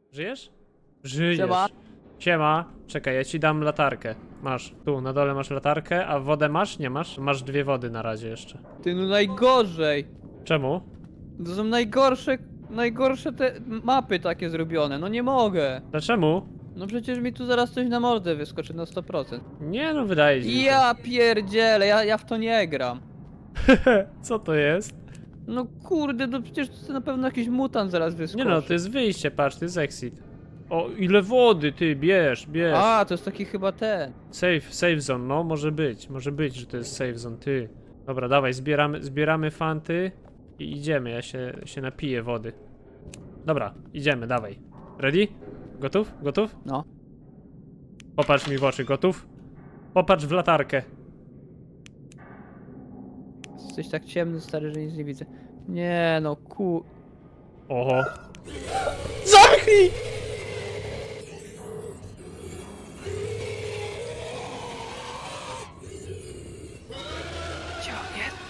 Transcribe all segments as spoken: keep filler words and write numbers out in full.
Żyjesz? Żyjesz. Siema. Siema. Czekaj, ja ci dam latarkę. Masz. Tu, na dole masz latarkę, a wodę masz? Nie masz? Masz dwie wody na razie jeszcze. Ty, no najgorzej. Czemu? To są najgorsze, najgorsze te mapy takie zrobione, no nie mogę. Dlaczego? No przecież mi tu zaraz coś na mordę wyskoczy na sto procent. Nie no, wydaje ci się. Ja pierdzielę, ja, ja w to nie gram. Co to jest? No kurde, no przecież to na pewno jakiś mutant zaraz wyskoczy. Nie no, to jest wyjście, patrz, to jest exit. O, ile wody, ty, bierz, bierz. A, to jest taki chyba ten. Safe, safe zone, no, może być, może być, że to jest safe zone, ty. Dobra, dawaj, zbieramy, zbieramy fanty i idziemy, ja się, się napiję wody. Dobra, idziemy, dawaj. Ready? Gotów? Gotów? No. Popatrz mi w oczy, gotów? Popatrz w latarkę. Jesteś tak ciemny, stary, że nic nie widzę. Nie no, ku... Oho. Zamknij! Gdzie on jest?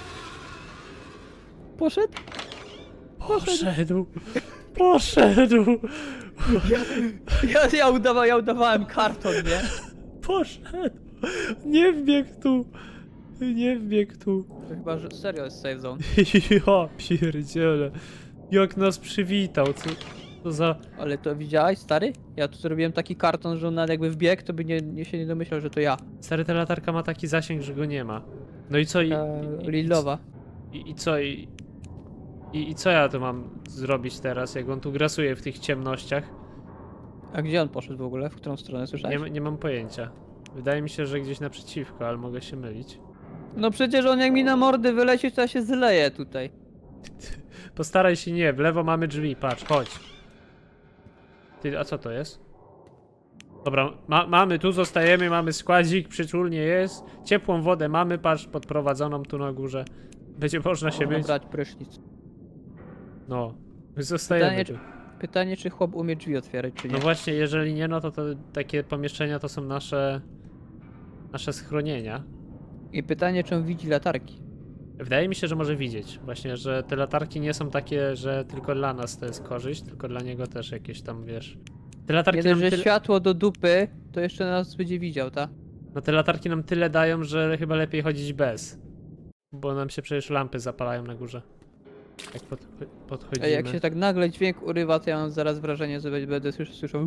Poszedł? Poszedł. Poszedł. Ja, ja, ja, udawa, ja udawałem karton, nie? Poszedł. Nie wbiegł tu. Nie wbiegł tu. To chyba, że serio jest safe zone. Ja pierdziele. Jak nas przywitał, co, co za... Ale to widziałeś, stary? Ja tu zrobiłem taki karton, że on nawet jakby wbiegł, to by nie, nie się nie domyślał, że to ja. Stary, ta latarka ma taki zasięg, że go nie ma. No i co i... E, i, Lillowa. i, i co i, i... I co ja tu mam zrobić teraz, jak on tu grasuje w tych ciemnościach? A gdzie on poszedł w ogóle? W którą stronę, słyszałeś? Nie, nie mam pojęcia. Wydaje mi się, że gdzieś naprzeciwko, ale mogę się mylić. No przecież on jak mi na mordy wyleci, to ja się zleję tutaj. Postaraj się nie, w lewo mamy drzwi, patrz, chodź. Ty, a co to jest? Dobra, ma, mamy, tu zostajemy, mamy składzik, przyczulnie jest. Ciepłą wodę mamy, patrz, podprowadzoną tu na górze. Będzie można się Można myć. brać prysznic. No, zostajemy Pytanie, tu. czy, pytanie, czy chłop umie drzwi otwierać, czy nie? No właśnie, jeżeli nie, no to, to takie pomieszczenia to są nasze... Nasze schronienia. I pytanie, czy on widzi latarki. Wydaje mi się, że może widzieć. Właśnie, że te latarki nie są takie, że tylko dla nas to jest korzyść, tylko dla niego też jakieś tam, wiesz... Te latarki Jeden, nam że tyle... światło do dupy, to jeszcze nas będzie widział, tak? No te latarki nam tyle dają, że chyba lepiej chodzić bez. Bo nam się przecież lampy zapalają na górze. Jak pod, A podchodzimy. jak się tak nagle dźwięk urywa, to ja mam zaraz wrażenie, że będę słyszał... słyszał...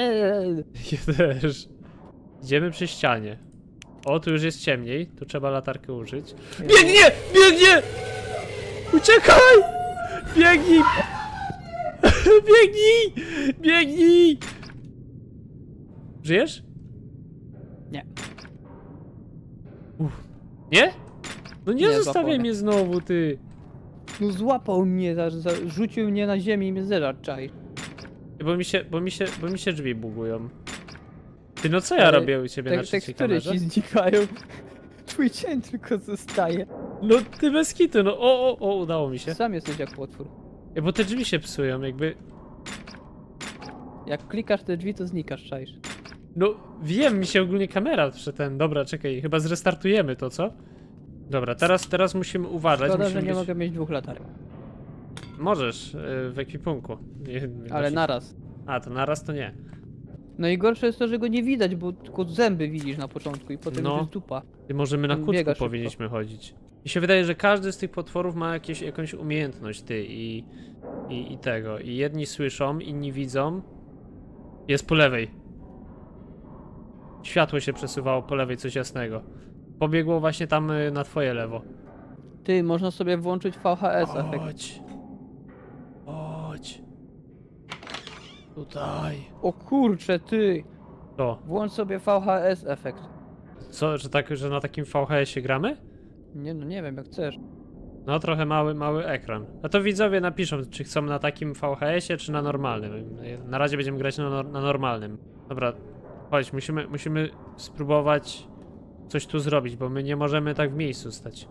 Ja też. Idziemy przy ścianie. O, tu już jest ciemniej, tu trzeba latarkę użyć. Biegnie! Biegnie! Uciekaj! Biegnij! Biegnij! Biegnij! Żyjesz? Nie. Uff. Nie? No nie, Nie, zostawiaj złapał mnie znowu, ty. No złapał mnie, za, za, rzucił mnie na ziemię i mnie zeżarł, czaj. Bo mi się, bo mi się, bo mi się drzwi bugują. Ty, no co ja Ale robię u ciebie Te, na trzeciej tekstury kamerze? ci znikają. Twój cień tylko zostaje. No ty bez kitu, no o, o, o, udało mi się. Sam jesteś jak potwór. Ej, bo te drzwi się psują, jakby... Jak klikasz te drzwi, to znikasz, czaisz. No wiem, mi się ogólnie kamera przy ten... Dobra, czekaj, chyba zrestartujemy to, co? Dobra, teraz, teraz musimy uważać. Szkoda, musimy że nie być... mogę mieć dwóch latarek. Możesz, yy, w ekwipunku. Nie, nie Ale nosi- naraz. A, to naraz to nie. No i gorsze jest to, że go nie widać, bo tylko zęby widzisz na początku i potem No. już jest dupa. Ty, może my na On kucku biega szybko. powinniśmy chodzić. Mi się wydaje, że każdy z tych potworów ma jakieś, jakąś umiejętność, ty, i, i, i tego. I jedni słyszą, inni widzą. Jest po lewej. Światło się przesuwało po lewej, coś jasnego. Pobiegło właśnie tam y, na twoje lewo. Ty, można sobie włączyć V H S efekt. Chodź. Chodź. Tutaj. O kurcze, ty! To. Włącz sobie V H S efekt. Co, że tak, że na takim V H S-ie gramy? Nie no, nie wiem, jak chcesz. No trochę mały, mały ekran. A to widzowie napiszą, czy chcą na takim V H S-ie, czy na normalnym. Na razie będziemy grać na, na normalnym. Dobra, chodź, musimy, musimy spróbować coś tu zrobić, bo my nie możemy tak w miejscu stać.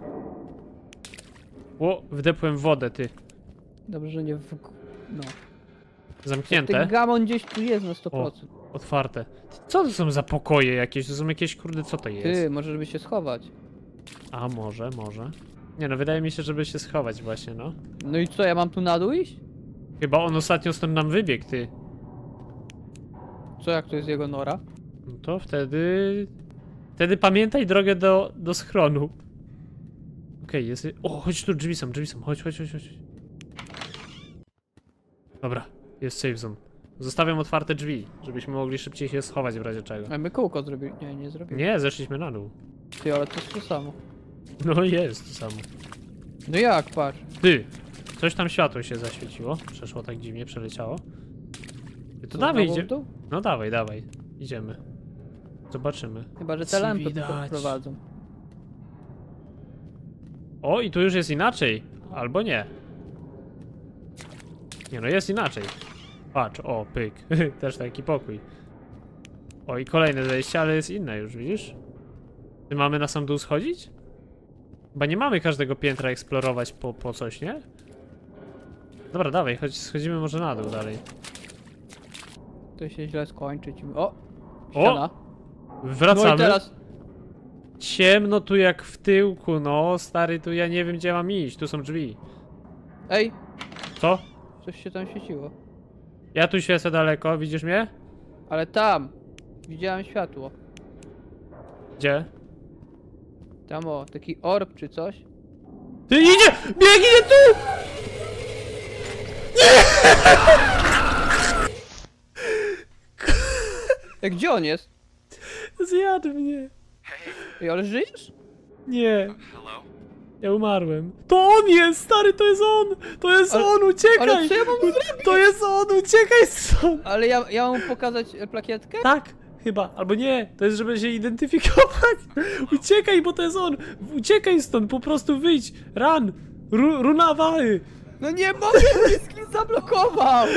O, wdepłem w wodę, ty. Dobrze, że nie w... no. Zamknięte. Ten gamon gdzieś tu jest na sto procent. Otwarte. Ty, co to są za pokoje jakieś? To są jakieś, kurde, co to jest? Ty, możesz by się schować. A może, może. Nie no, wydaje mi się, żeby się schować właśnie, no. No i co, ja mam tu na dół iść? Chyba on ostatnio stąd nam wybiegł, ty. co, jak to jest jego nora? No to wtedy... Wtedy pamiętaj drogę do, do schronu. Okej, okay, jest... O, chodź tu, drzwi są, drzwi są, chodź, chodź, chodź, chodź. Dobra, jest safe zone. Zostawiam otwarte drzwi, żebyśmy mogli szybciej się schować w razie czego. A my kółko zrobili. Nie, nie zrobili. Nie, zeszliśmy na dół. Ty, ale to jest to samo. No jest to samo. No jak, patrz. Ty! Coś tam światło się zaświeciło. Przeszło tak dziwnie, przeleciało. Ty, to Co, dawaj, znowu w idzie. dół? No dawaj, dawaj. Idziemy. Zobaczymy. Chyba, że Ci te lampy widać. prowadzą. O, i tu już jest inaczej. Albo nie. Nie no, jest inaczej. Patrz, o, pyk. Też taki pokój. O, i kolejne zejście, ale jest inne już, widzisz? Czy mamy na sam dół schodzić? Chyba nie mamy każdego piętra eksplorować po, po coś, nie? Dobra, dawaj, chodź, schodzimy może na dół dalej. To się źle skończy. Ci... O! O! Ściana. Wracamy. No i teraz... Ciemno tu jak w tyłku, no stary, tu ja nie wiem gdzie mam iść, tu są drzwi. Ej! Co? Coś się tam świeciło. Ja tu świecę daleko, widzisz mnie? Ale tam! Widziałem światło. Gdzie? Tam o, taki orb czy coś. Ty idzie! Biegnie tu! Ej, gdzie on jest? Zjadł mnie. Ej, ale żyjesz? Nie. Ja umarłem. To on jest, stary, to jest on! To jest Ale- on, uciekaj! ale co ja mam zrobić? To jest on, uciekaj stąd! Ale ja, ja mam mu pokazać e, plakietkę? Tak, chyba, albo nie, to jest żeby się identyfikować. Uciekaj, bo to jest on! Uciekaj stąd, po prostu wyjdź! Run! Ru, runawary! No nie mogę, mnie skin zablokował!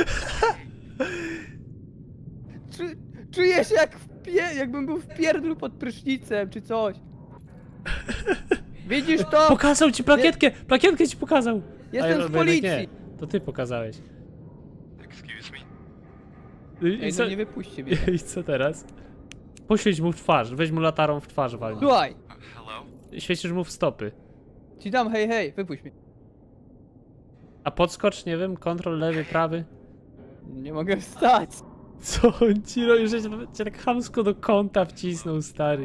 Czu, czuję się jak w pie, jakbym był w pierdlu pod prysznicem, czy coś. Widzisz to? Pokazał ci plakietkę! Plakietkę ci pokazał! Jestem A ja- z jednak policji! Nie, to ty pokazałeś. Excuse I, me? i, Ej, co, no nie wypuśćcie mnie. I co teraz? Poświeć mu w twarz, weź mu latarą w twarz walnij. Słuchaj, Uh, hello? Świecisz mu w stopy. ci dam hej hej, wypuść mnie. A podskocz, nie wiem, kontrol lewy, prawy. Nie mogę wstać. Co on ci robi, że cię, cię tak chamsko do kąta wcisnął, stary.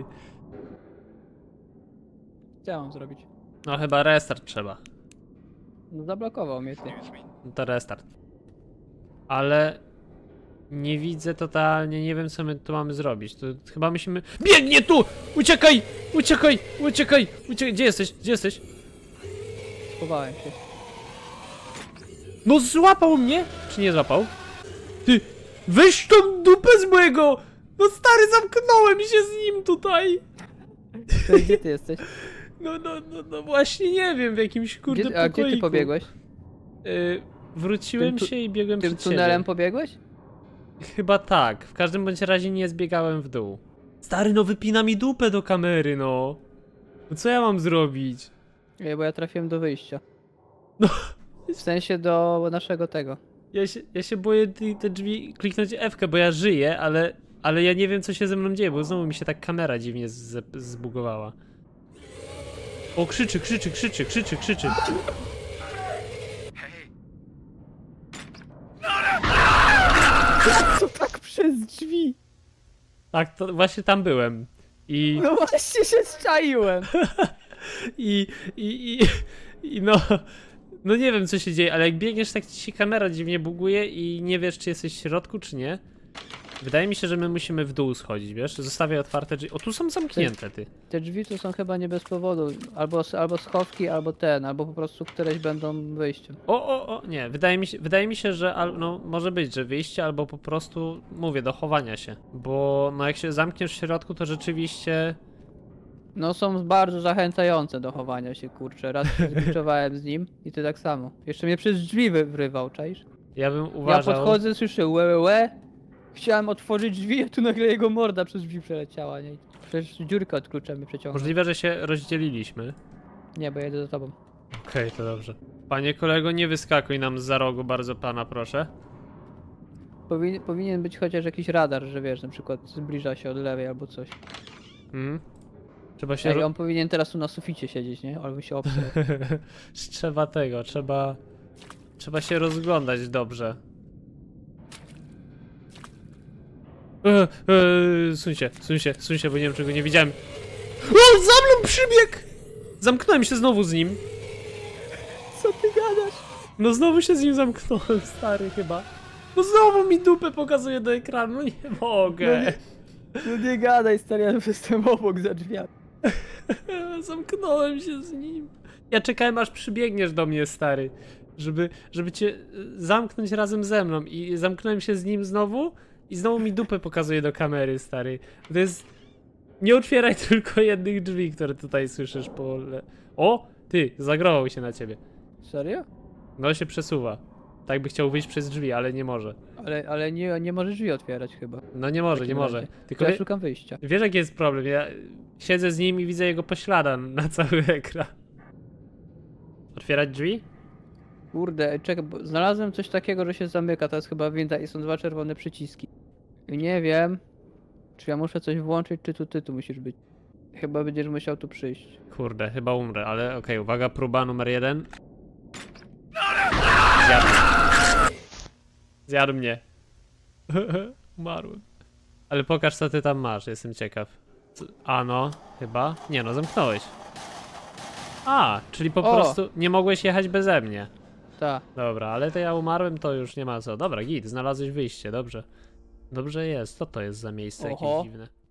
Co ja mam zrobić? No chyba restart trzeba. No zablokował mnie ty. Excuse me? No to restart. Ale nie widzę totalnie, nie wiem co my tu mamy zrobić. To chyba musimy... Biegnie tu! Uciekaj! Uciekaj! Uciekaj! Uciekaj! Gdzie jesteś? Gdzie jesteś? Schowałem się. No złapał mnie! Czy nie złapał? Ty! Weź tą dupę z mojego! No stary, zamknąłem się z nim tutaj! To gdzie ty jesteś? No, no, no, no właśnie nie wiem, w jakimś kurde Gdzie, a gdzie ty pokoiku. pobiegłeś? Y, wróciłem Tym tu- się i biegłem Tym przed tunelem siebie. pobiegłeś? Chyba tak, w każdym bądź razie nie zbiegałem w dół. Stary, no wypina mi dupę do kamery, no. No co ja mam zrobić? Ej, bo ja trafiłem do wyjścia. No. W sensie do naszego tego. Ja się, ja się boję te, te drzwi kliknąć F-kę, bo ja żyję, ale, ale ja nie wiem co się ze mną dzieje, bo znowu mi się tak kamera dziwnie z, zbugowała. O, krzyczy, krzyczy, krzyczy, krzyczy, krzyczy. Hey, Co tak przez drzwi? Tak, to właśnie tam byłem. I, No właśnie się zczaiłem. i, i, i, i no... No nie wiem co się dzieje, ale jak biegniesz tak ci się kamera dziwnie buguje i nie wiesz czy jesteś w środku czy nie. Wydaje mi się, że my musimy w dół schodzić, wiesz? Zostawiaj otwarte drzwi. O, tu są zamknięte, ty. Te drzwi tu są chyba nie bez powodu. Albo, albo schowki, albo ten, albo po prostu któreś będą wyjściem. O, o, o, nie, wydaje mi się, wydaje mi się, że al, no, może być, że wyjście albo po prostu, mówię, do chowania się. Bo no jak się zamkniesz w środku, to rzeczywiście... No są bardzo zachęcające do chowania się, kurczę. Raz się zgliczowałem z nim i ty tak samo. Jeszcze mnie przez drzwi wy- wrywał, czaisz? Ja bym Ja uważał... podchodzę, słyszę łe, łe, łe. Chciałem otworzyć drzwi, a tu nagle jego morda przez drzwi przeleciała, nie? Przecież dziurkę od klucza mi przeciągnął. Możliwe, że się rozdzieliliśmy. Nie, bo jedę za tobą. Okej, to dobrze. Panie kolego, nie wyskakuj nam za rogu, bardzo pana proszę. Powin, powinien być chociaż jakiś radar, że wiesz, na przykład zbliża się od lewej albo coś. Hmm? Trzeba się... Ej, ro- on powinien teraz tu na suficie siedzieć, nie? Albo się obsrał. Trzeba tego, trzeba... Trzeba się rozglądać dobrze. E, e, suń się, suń się, suń się, bo nie wiem czego nie widziałem. O, za mną przybiegł! Zamknąłem się znowu z nim. Co ty gadasz? No znowu się z nim zamknąłem, stary chyba. No znowu mi dupę pokazuje do ekranu, no nie mogę. No nie gadaj, stary, ja jestem obok za drzwiami. Zamknąłem się z nim. Ja czekałem aż przybiegniesz do mnie, stary. Żeby, żeby cię zamknąć razem ze mną i zamknąłem się z nim znowu i znowu mi dupę pokazuje do kamery, stary. To jest... Nie otwieraj tylko jednych drzwi, które tutaj słyszysz po... Le... O! Ty, zagrował się na ciebie. Serio? No się przesuwa. Tak by chciał wyjść przez drzwi, ale nie może. Ale, ale nie, nie możesz drzwi otwierać chyba. No nie może, W nie takim może. razie. Tylko To ja wie, szukam wyjścia. wiesz jaki jest problem? Ja siedzę z nim i widzę jego poślada na cały ekran. Otwierać drzwi? Kurde, czekaj, bo znalazłem coś takiego, że się zamyka, to jest chyba winda i są dwa czerwone przyciski. I nie wiem, czy ja muszę coś włączyć, czy tu ty tu musisz być. Chyba będziesz musiał tu przyjść. Kurde, chyba umrę, ale okej, uwaga, próba numer jeden. Zjadł mnie. Zjadł mnie. Umarłem. Ale pokaż co ty tam masz, jestem ciekaw. Co? A no, chyba? Nie no, zamknąłeś. A, czyli po O! prostu nie mogłeś jechać beze mnie. Ta. Dobra, ale to ja umarłem, to już nie ma co. Dobra, git, znalazłeś wyjście, dobrze. Dobrze jest, co to jest za miejsce Oho. jakieś dziwne?